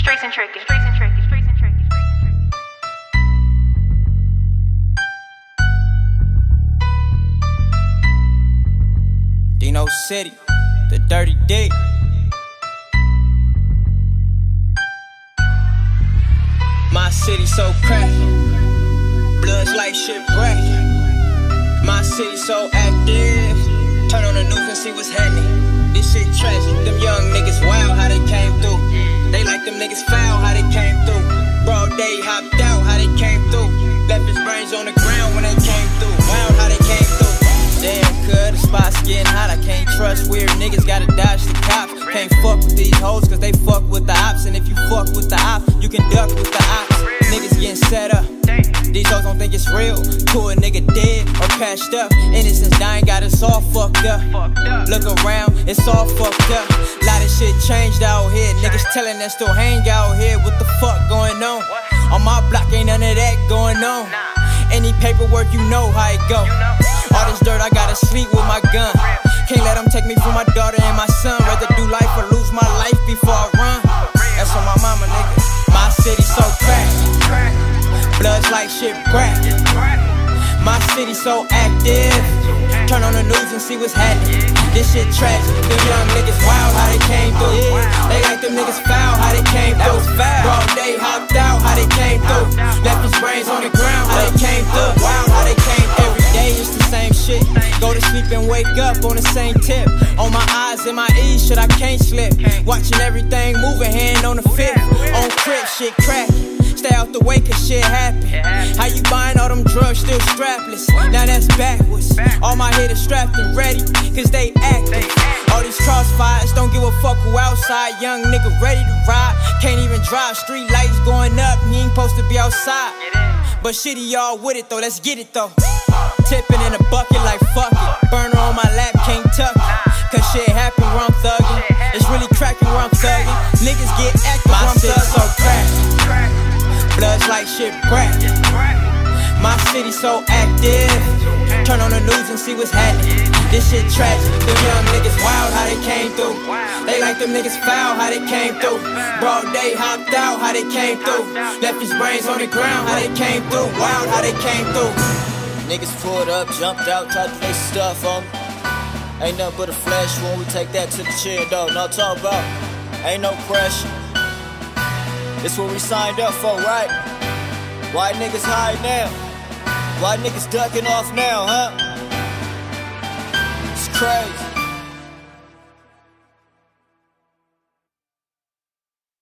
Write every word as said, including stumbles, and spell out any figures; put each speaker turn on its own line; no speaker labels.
Streets and tricky, streets and tricky, streets and tricky, streets and tricky.
Dino City, the Dirty D. My city so crack, bloods like shit crack. My city so active, turn on the news and see what's happening. This shit tragic, them young niggas wild how they came through. They like them niggas foul how they came through. Broad day hopped out how they came through. Left his brains on the ground when they came through. Wild how they came through. Damn, cuz the spot's getting hot. I can't trust weird niggas, gotta dodge the cops. Can't fuck with these hoes cause they fuck with the ops. And if you fuck with the ops, you can duck with the ops. Niggas getting set up, these hoes don't think it's real. To a nigga dead or cashed up. Innocence dying got us all fucked up. Look around, it's all fucked up. Lot of shit changed out here. Niggas telling us still hang out here. What the fuck going on? On my block ain't none of that going on. Any paperwork, you know how it go. All this dirt, I gotta sleep with my gun. Can't let them take me from my daughter and my son. Rather do life or lose my life before I run. That's on my mama, nigga. My city so crack, bloods like shit crack. My city so active, turn on the news and see what's happening. This shit tragic, them young niggas wild how they came through. They like them niggas foul how they came through. Broad day hopped out how they came through. Left his brains on the ground how they came through. Wild how they came through. Every day it's the same shit. Go to sleep and wake up on the same tip. On my eyes and my ears, shit I can't slip. Watching everything moving, hand on the fifth. On crib, shit crack. Stay out the way cause shit happen. How you buying all them drugs still strapless? Now that's backwards. All my hitters strapped and ready cause they active. All these crossfires don't give a fuck who outside. Young nigga ready to ride. Can't even drive, street lights going up. He ain't supposed to be outside. But shitty y'all with it though, let's get it though. Tipping in a bucket like fuck it. Burner on my lap, can't tuck it. Cause shit happen where I'm thugging. It's really cracking where I'm thugging. Niggas get active where I'm thugging. So crack, bloods like shit crack. My city so active, turn on the news and see what's happening. This shit tragic, them young niggas wild how they came through. They like them niggas foul how they came through. Broad day hopped out how they came through. Left his brains on the ground how they came through. Wild how they came through. Niggas pulled up, jumped out, tried to play stuff on me. Ain't nothing but a flash when we take that to the chin, though. No talk about, ain't no pressure. This what we signed up for, right? Why niggas hide now? Why niggas ducking off now, huh? It's crazy.